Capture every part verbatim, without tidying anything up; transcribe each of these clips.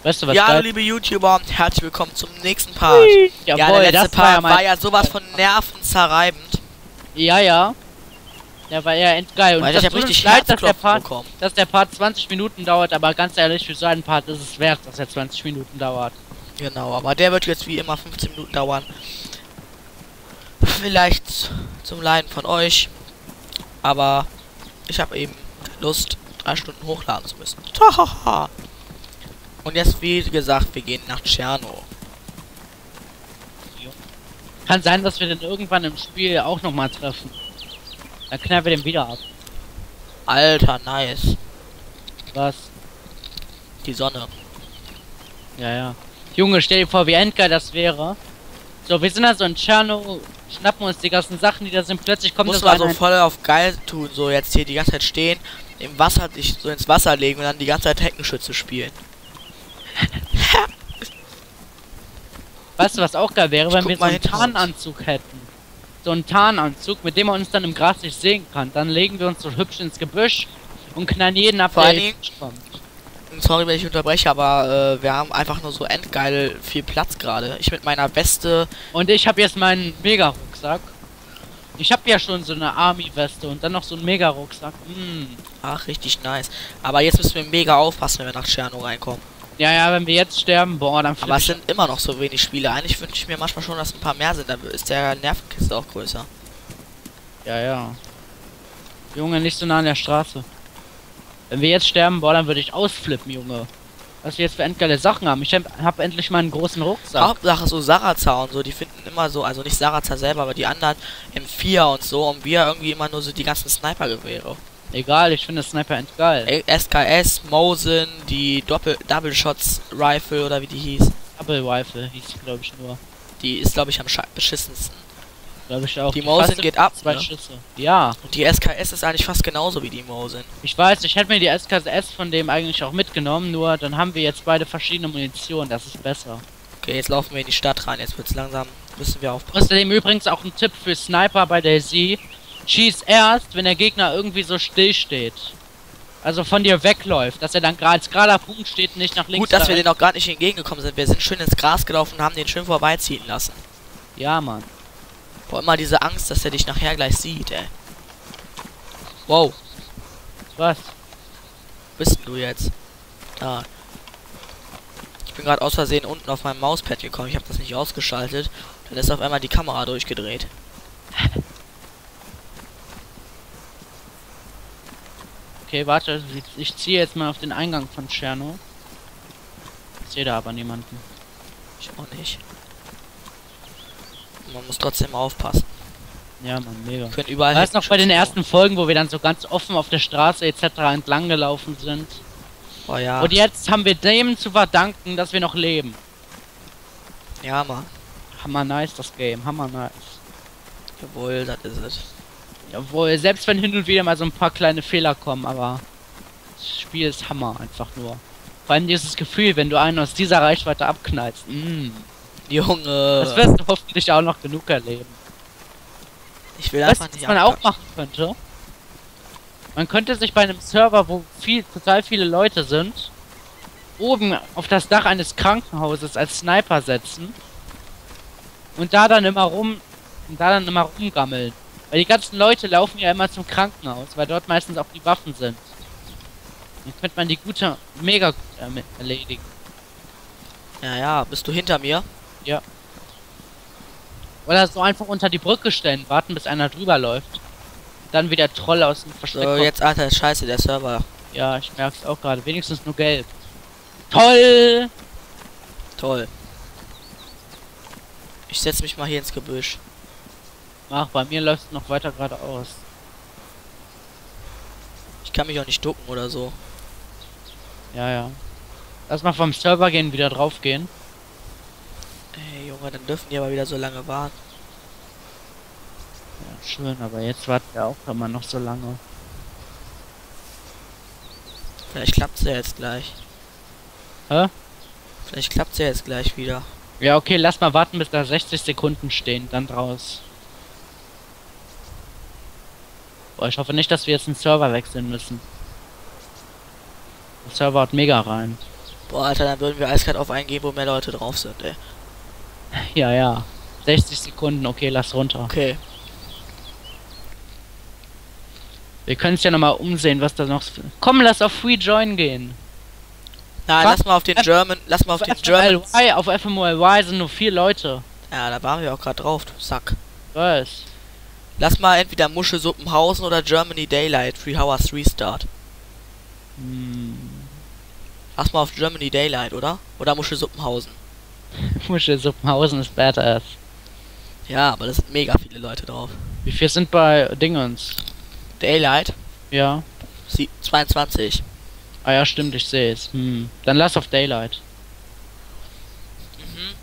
Weißt du was? Ja, geil? liebe YouTuber, herzlich willkommen zum nächsten Part. Hui, ja, jawohl, der letzte das war ja Part mein- war ja sowas von nervenzerreibend. Ja, ja. Der war ja endgeil. Und Weil das ich hab tut uns richtig leid, dass der, Herzklopfen Part, bekommen. dass der Part zwanzig Minuten dauert, aber ganz ehrlich, für so einen Part ist es wert, dass er zwanzig Minuten dauert. Genau, aber der wird jetzt wie immer fünfzehn Minuten dauern. Vielleicht zum Leiden von euch. Aber ich habe eben keine Lust, drei Stunden hochladen zu müssen. Tahaha. Und jetzt, wie gesagt, wir gehen nach Tscherno. Kann sein, dass wir den irgendwann im Spiel auch nochmal treffen. Dann knallen wir den wieder ab. Alter, nice. Was? Die Sonne. Ja, ja. Junge, stell dir vor, wie endgeil das wäre. So, wir sind also in Tscherno, schnappen uns die ganzen Sachen, die da sind. Plötzlich kommt Muss das man so eine- voll auf geil tun, so jetzt hier die ganze Zeit stehen, im Wasser sich so ins Wasser legen und dann die ganze Zeit Heckenschütze spielen. Weißt du, was auch geil wäre, Ich wenn guck wir so mal einen hinten raus. Tarnanzug hätten. So einen Tarnanzug, mit dem man uns dann im Gras nicht sehen kann. Dann legen wir uns so hübsch ins Gebüsch und knallen jeden ab, Vor der allen Dingen- jetzt kommt. Sorry, wenn ich unterbreche, aber äh, wir haben einfach nur so endgeil viel Platz gerade. Ich mit meiner Weste. Und ich habe jetzt meinen Mega-Rucksack. Ich habe ja schon so eine Army-Weste und dann noch so einen Mega-Rucksack. Mm. Ach, richtig nice. Aber jetzt müssen wir mega aufpassen, wenn wir nach Tscherno reinkommen. Ja, ja, wenn wir jetzt sterben, boah, dann Aber es flipp sind immer noch so wenig Spiele. Eigentlich wünsche ich mir manchmal schon, dass ein paar mehr sind. Da ist der Nervenkiste auch größer. ich- Ja, ja. Junge, nicht so nah an der Straße. Wenn wir jetzt sterben, boah, dann würde ich ausflippen, Junge. Was wir jetzt für endgeile Sachen haben. Ich hab, hab endlich mal einen großen Rucksack. Hauptsache so Sarazar und so, die finden immer so, also nicht Sarazar selber, aber die anderen M vier und so, und wir irgendwie immer nur so die ganzen Sniper-Gewehre. Egal, ich finde Sniper endgeil. Ey, S K S, Mosin, die Doppel Double Shots Rifle oder wie die hieß. Double Rifle hieß glaube ich nur. Die ist glaube ich am sche- beschissensten. Glaube ich auch. Die Mosin Fast geht ab, Zwei ne? Schüsse. Ja, Und die S K S ist eigentlich fast genauso wie die Mosin. ich weiß, ich hätte mir die S K S von dem eigentlich auch mitgenommen, nur dann haben wir jetzt beide verschiedene Munition, das ist besser. Okay, jetzt laufen wir in die Stadt rein, jetzt wird's langsam, müssen wir aufpassen. Außerdem übrigens auch ein Tipp für Sniper bei der Sie. Schieß erst, wenn der Gegner irgendwie so still steht. Also von dir wegläuft, dass er dann gerade als gerader Punkt steht und nicht nach links. Gut, dass oder wir rechts. den auch gerade nicht entgegengekommen sind. Wir sind schön ins Gras gelaufen und haben den schön vorbeiziehen lassen. Ja, Mann. Boah, immer diese Angst, dass er dich nachher gleich sieht, ey. Wow, Was? wo bist du jetzt? Da. Ich bin gerade aus Versehen unten auf meinem Mauspad gekommen. Ich habe das nicht ausgeschaltet. Dann ist auf einmal die Kamera durchgedreht. Okay, warte, ich- ich ziehe jetzt mal auf den Eingang von Tscherno. Ich sehe da aber niemanden. Ich auch nicht. Man muss trotzdem aufpassen. Ja, Mann, mega. Wir können überall. Weißt du noch bei den Heckenschützen ersten Folgen, wo wir dann so ganz offen auf der Straße et cetera entlang gelaufen sind? bauen. Oh ja. Und jetzt haben wir dem zu verdanken, dass wir noch leben. Ja, Mann. Hammer nice, das Game. Hammer nice. Jawohl, das ist es. Jawohl, selbst wenn hin und wieder mal so ein paar kleine Fehler kommen, aber das Spiel ist Hammer, einfach nur. Vor allem dieses Gefühl, wenn du einen aus dieser Reichweite abknallst. Mm. Junge. Das wirst du hoffentlich auch noch genug erleben. Ich will Weißt einfach du, was nicht man auch abklatschen. machen könnte? Man könnte sich bei einem Server, wo viel, total viele Leute sind, oben auf das Dach eines Krankenhauses als Sniper setzen und da dann immer rum und da dann immer rumgammeln. Weil die ganzen Leute laufen ja immer zum Krankenhaus, weil dort meistens auch die Waffen sind. Dann könnte man die gute mega gut ermi- erledigen. Ja, ja. Bist du hinter mir? Oder so einfach unter die Brücke stellen, warten bis einer drüber läuft. Dann wieder Troll aus dem Versteck So, kommt. jetzt, Alter, ist scheiße, der Server. Ja, ich merk's auch gerade. Wenigstens nur gelb. Toll! Toll. Ich setz mich mal hier ins Gebüsch. Ach, bei mir läuft es noch weiter geradeaus. Ich kann mich auch nicht ducken oder so. Ja, ja. Lass mal vom Server gehen, wieder drauf gehen. Ey, Junge, dann dürfen die aber wieder so lange warten. Ja, schön, aber jetzt warten wir auch immer noch so lange. Vielleicht klappt's ja jetzt gleich. Hä? Vielleicht klappt's ja jetzt gleich wieder. Ja, okay, lass mal warten, bis da sechzig Sekunden stehen, dann raus. Boah, ich hoffe nicht, dass wir jetzt den Server wechseln müssen. Der Server hat mega rein. Boah, Alter, dann würden wir eiskalt auf einen gehen, wo mehr Leute drauf sind, ey. Ja, ja. sechzig Sekunden, okay, lass runter. Okay. Wir können es ja nochmal umsehen, was da noch... Komm, lass auf Free Join gehen. Nein, Was? lass mal auf den German, lass mal auf den German. F M O L Y, auf F M O L Y sind nur vier Leute. Ja, da waren wir auch gerade drauf, du Sack. Was? Lass mal entweder Muschelsuppenhausen oder Germany Daylight, Three Hours Restart. Hm. Lass mal auf Germany Daylight, oder? Oder Muschelsuppenhausen. Muschelsuppenhausen ist badass. Ja, aber da sind mega viele Leute drauf. Wie viel sind bei Dingens? Daylight? Ja. Sie zweiundzwanzig. Ah ja, stimmt, ich sehe es. Hm. Dann lass auf Daylight. Mhm.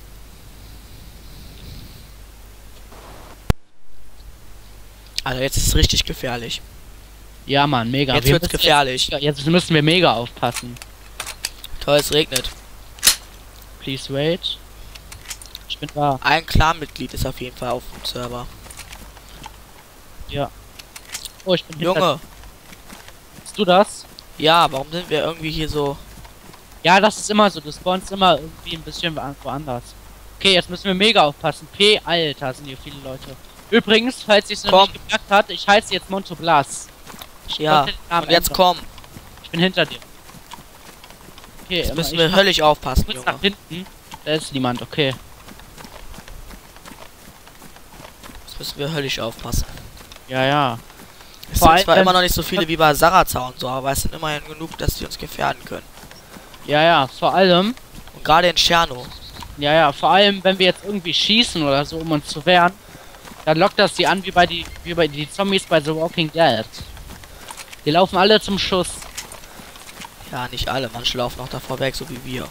Also jetzt ist es richtig gefährlich. Ja, Mann, mega. Jetzt Wir wird's müssen gefährlich. Jetzt, jetzt müssen wir mega aufpassen. Toll, es regnet. Please wait. Ich bin da. Ein Clan-Mitglied ist auf jeden Fall auf dem Server. Ja. Oh, ich bin hinter. Junge, Bist du das? ja, warum sind wir irgendwie hier so... Ja, das ist immer so. Du spawnst immer irgendwie ein bisschen wo- woanders. Okay, jetzt müssen wir mega aufpassen. P, Alter, sind hier viele Leute. Übrigens, falls ihr es noch Komm. nicht gemerkt habt, ich heiße jetzt Monto Blas. Ich Ja, konnte den Namen und jetzt ändern. komm. Ich bin hinter dir. Okay, Jetzt immer- müssen ich wir mach höllisch aufpassen, kurz Junge. nach hinten. Da ist niemand, okay. Jetzt müssen wir höllisch aufpassen. Ja, ja. Es Vor sind allem, zwar wenn- immer noch nicht so viele wie bei Sarazar und so, aber es sind immerhin genug, dass die uns gefährden können. Ja, ja, vor allem, Und gerade in Tscherno. ja, ja, vor allem, wenn wir jetzt irgendwie schießen oder so, um uns zu wehren, dann lockt das die an wie bei die, wie bei die Zombies bei The Walking Dead. Die laufen alle zum Schuss. Ja, nicht alle, manche laufen auch davor weg, so wie wir.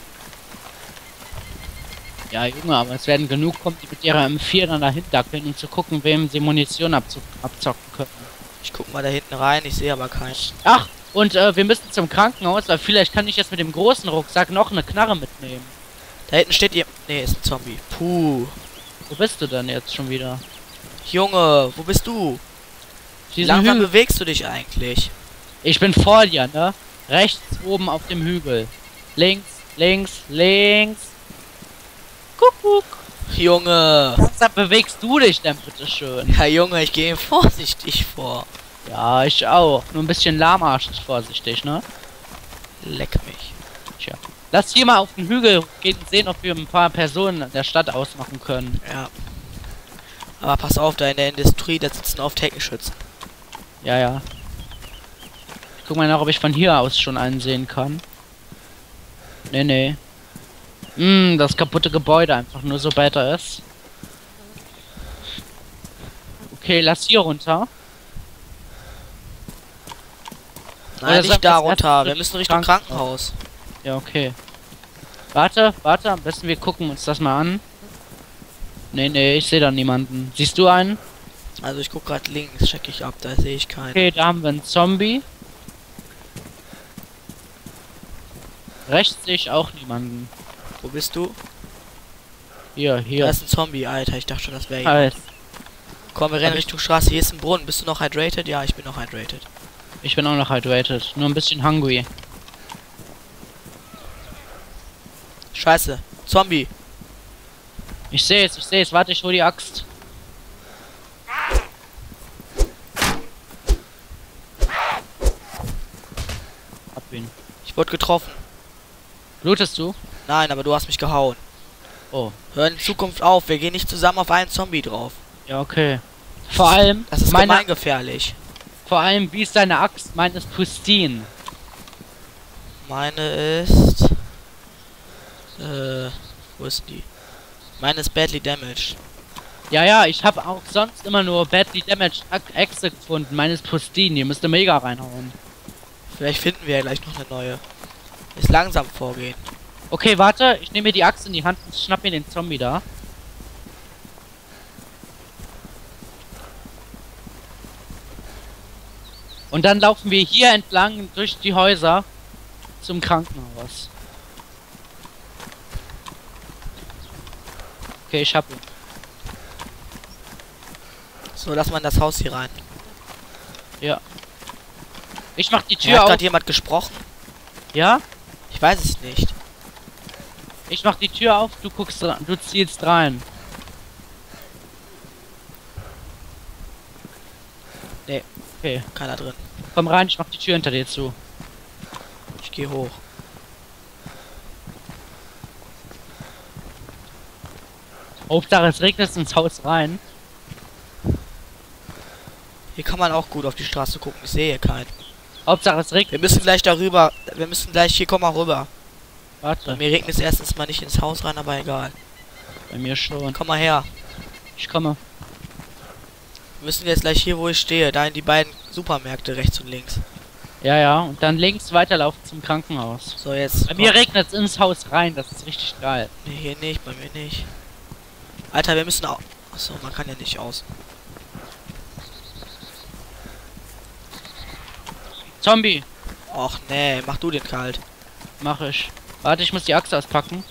Ja, Junge, aber es werden genug kommen, die mit ihrer M vier dann dahin dackeln, um zu gucken, wem sie Munition abzu abzocken können. Ich guck mal da hinten rein, ich sehe aber keinen. Ach, und äh, wir müssen zum Krankenhaus, weil vielleicht kann ich jetzt mit dem großen Rucksack noch eine Knarre mitnehmen. Da hinten steht ihr. Nee, ist ein Zombie. Puh. Wo bist du denn jetzt schon wieder? Junge, wo bist du? Wie Diesen langsam Hügel. bewegst du dich eigentlich? Ich bin vor dir, ne? Rechts oben auf dem Hügel. Links, links, links. Kuckuck. Junge. Langsam bewegst du dich denn bitte schön? Ja, Junge, ich gehe vorsichtig vor. Ja, ich auch. Nur ein bisschen lahmarschig vorsichtig, ne? Leck mich. Tja. Lass hier mal auf den Hügel gehen und sehen, ob wir ein paar Personen in der Stadt ausmachen können. Ja. Aber pass auf, da in der Industrie, da sitzen oft Heckenschützen. Ja, ja. Ich guck mal nach, ob ich von hier aus schon einen sehen kann. Nee, nee. Hm, das kaputte Gebäude einfach nur so better ist. Okay, lass hier runter. Oder Nein, sag nicht da das runter. erste Wir müssen Richtung Krankenhaus. Krankenhaus. Ja, okay. Warte, warte, am besten wir gucken uns das mal an. Nee, nee, ich sehe da niemanden. Siehst du einen? Also ich guck gerade links, check ich ab, da sehe ich keinen. Okay, da haben wir einen Zombie. Rechts sehe ich auch niemanden. Wo bist du? Hier, Da hier. ist ein Zombie, Alter. Ich dachte schon, das wäre jemand. Halt. Komm, wir rennen Hab ich- Richtung Straße. Hier ist ein Brunnen. Bist du noch hydrated? Ja, ich bin noch hydrated. Ich bin auch noch hydrated. Nur ein bisschen hungry. Scheiße. Zombie. Ich sehe es, ich sehe es. Warte, ich hol die Axt. Hab ihn. Ich wurde getroffen. Blutest du? Nein, aber du hast mich gehauen. Oh. Hör in Zukunft auf. Wir gehen nicht zusammen auf einen Zombie drauf. Ja, okay. Vor allem, Das ist meine, gemeingefährlich. vor allem, wie ist deine Axt? Meine ist pristine. Meine ist... Äh... Wo ist die? Meine ist badly damaged. Ja, ja, ich habe auch sonst immer nur badly damaged Axe gefunden. Meine ist pristine. Die müsste mega reinhauen. Vielleicht finden wir ja gleich noch eine neue. Ist langsam vorgehen. Okay, warte, ich nehme mir die Axt in die Hand und schnapp mir den Zombie da. Und dann laufen wir hier entlang durch die Häuser zum Krankenhaus. Okay, ich hab ihn. So, lass mal in das Haus hier rein. Ja. Ich mach die Hier Tür hat auf. gerade jemand gesprochen. Ja? Ich weiß es nicht. Ich mach die Tür auf, du guckst, ra- du zielst rein. Nee, okay. Keiner drin. Komm rein, ich mach die Tür hinter dir zu. Ich gehe hoch. Hauptsache es regnet ins Haus rein. Hier kann man auch gut auf die Straße gucken. Ich sehe hier keinen. Hauptsache es regnet. Wir müssen gleich darüber. Wir müssen gleich hier, komm mal rüber. Warte, Mir regnet es erstens mal nicht ins Haus rein, aber egal. bei mir schon. Komm mal her. Ich komme. Wir müssen jetzt gleich hier, wo ich stehe, da in die beiden Supermärkte rechts und links. Ja, ja, und dann links weiterlaufen zum Krankenhaus. So, jetzt. Bei mir regnet es ins Haus rein, das ist richtig geil. Nee, hier nicht, bei mir nicht. Alter, wir müssen auch. Achso, man kann ja nicht aus. Zombie, Och nee, mach du den kalt. mach ich. Warte, ich muss die Axt auspacken.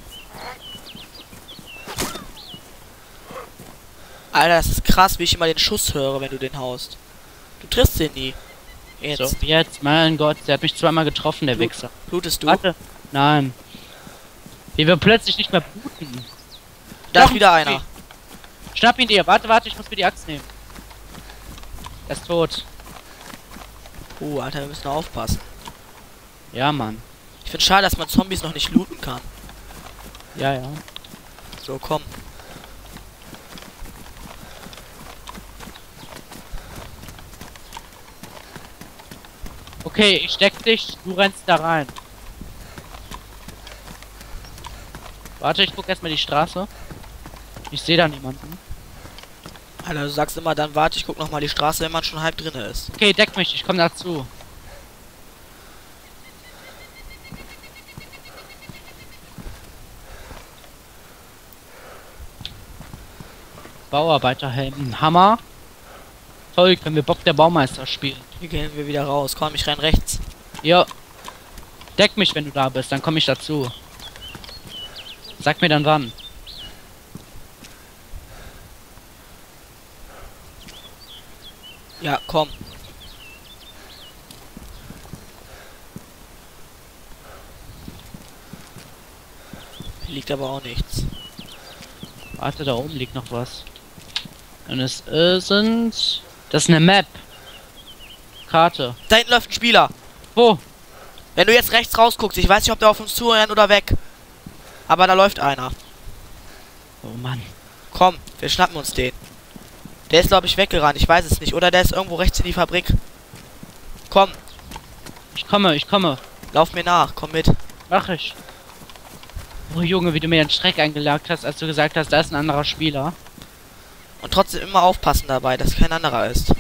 Alter, das ist krass, wie ich immer den Schuss höre, wenn du den haust. Du triffst den nie. Jetzt. So, jetzt, mein Gott, der hat mich zweimal getroffen, der Blut- Wichser. Blutest du? Warte, nein. Wie wir plötzlich nicht mehr bluten. Da Doch, ist wieder ein einer. Zombie. Schnapp ihn dir, warte, warte, ich muss mir die Axt nehmen. Er ist tot. Uh, Alter, wir müssen aufpassen. Ja, Mann. Ich finde schade, dass man Zombies noch nicht looten kann. Ja, ja. So, komm. Okay, ich deck dich, du rennst da rein. Warte, ich guck erstmal die Straße. Ich sehe da niemanden. Alter, du sagst immer, dann warte, ich guck noch mal die Straße, wenn man schon halb drin ist. Okay, deck mich, ich komme dazu. Bauarbeiterhelm, Hammer. Toll, können wir Bob der Baumeister spielen. Hier gehen wir wieder raus. Komm, ich renn rechts. Ja. Deck mich, wenn du da bist, dann komme ich dazu. Sag mir dann wann. Ja, komm. Hier liegt aber auch nichts. Warte, da oben liegt noch was. Und es äh, sind... Das ist eine Map. Karte. Da hinten läuft ein Spieler. Wo? Wenn du jetzt rechts rausguckst, ich weiß nicht, ob der auf uns zurennt oder weg. Aber da läuft einer. Oh Mann. Komm, wir schnappen uns den. Der ist, glaube ich, weggerannt. Ich weiß es nicht. Oder der ist irgendwo rechts in die Fabrik. Komm, Ich komme, ich komme. lauf mir nach. Komm mit. Mach ich. Oh Junge, wie du mir den Schreck eingelagt hast, als du gesagt hast, da ist ein anderer Spieler. Und trotzdem immer aufpassen dabei, dass kein anderer ist.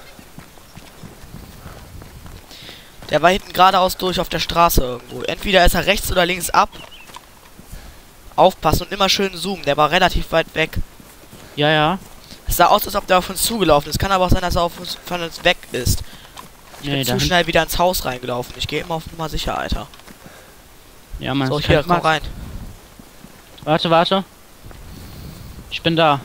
Der war hinten geradeaus durch auf der Straße irgendwo. Entweder ist er rechts oder links ab. Aufpassen und immer schön zoomen. Der war relativ weit weg. Ja, ja. Es sah aus, als ob der auf uns zugelaufen ist. Kann aber auch sein, dass er auf uns, von uns weg ist. Ich Nee, bin zu da schnell wieder ins Haus reingelaufen. Ich gehe immer auf Nummer sicher, Alter. Ja, man. So, es hier, kann komm mal- rein. Warte, warte. Ich bin da.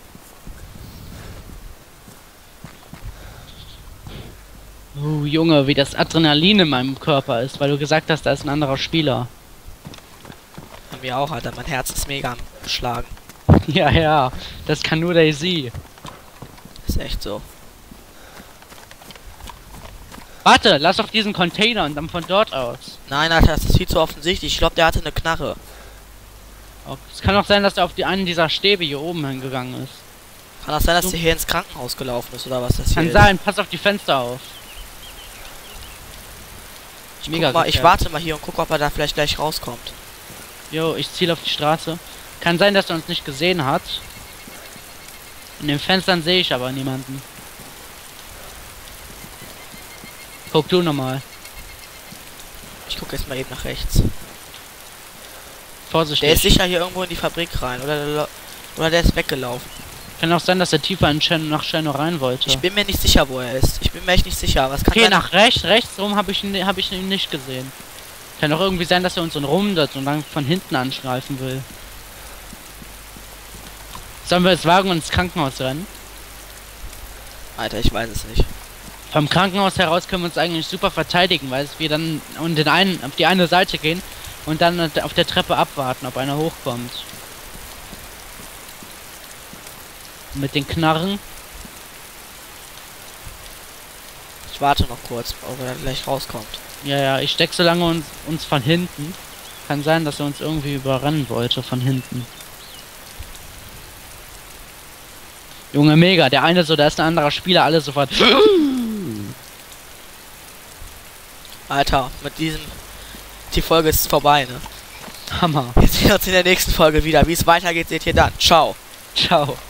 Oh Junge, wie das Adrenalin in meinem Körper ist, weil du gesagt hast, da ist ein anderer Spieler. Bei mir auch, Alter. Mein Herz ist mega am Schlagen. Ja, ja. Das kann nur Daisy. Ist echt so. Warte, lass auf diesen Container und dann von dort aus. Nein, Alter, das ist viel zu offensichtlich. Ich glaube, der hatte eine Knarre. Oh, es kann auch sein, dass er auf die einen dieser Stäbe hier oben hingegangen ist. Kann das sein, dass Du- der hier ins Krankenhaus gelaufen ist oder was das hier Kann ist? sein, pass auf die Fenster auf. Ich, Mega guck mal, ich gefährlich. warte mal hier und guck, ob er da vielleicht gleich rauskommt. Jo, ich ziele auf die Straße. Kann sein, dass er uns nicht gesehen hat. In den Fenstern sehe ich aber niemanden. Guck du nochmal. Ich gucke jetzt mal eben nach rechts. Vorsichtig. Der ist sicher hier irgendwo in die Fabrik rein. Oder der, lau- oder der ist weggelaufen. Kann auch sein, dass er tiefer in Chen nach Cheno rein wollte. Ich bin mir nicht sicher, wo er ist. Ich bin mir echt nicht sicher. Was kann Okay, sein? nach rechts, rechts rum habe ich, ihn- hab ich ihn nicht gesehen. Kann auch irgendwie sein, dass er uns so rumdet und dann von hinten angreifen will. Sollen wir jetzt wagen und ins Krankenhaus rennen? Alter, ich weiß es nicht. Vom Krankenhaus heraus können wir uns eigentlich super verteidigen, weil wir dann und den einen auf die eine Seite gehen Und dann auf der Treppe abwarten, ob einer hochkommt. Mit den Knarren. Ich warte noch kurz, ob er gleich rauskommt. Ja, ja, ich steck so lange uns, uns von hinten. Kann sein, dass er uns irgendwie überrennen wollte von hinten. Junge, mega. Der eine so, da ist ein anderer Spieler, alle sofort. Alter, mit diesem... Die Folge ist vorbei, ne? Hammer. Wir sehen uns in der nächsten Folge wieder. Wie es weitergeht, seht ihr dann. Ciao. Ciao.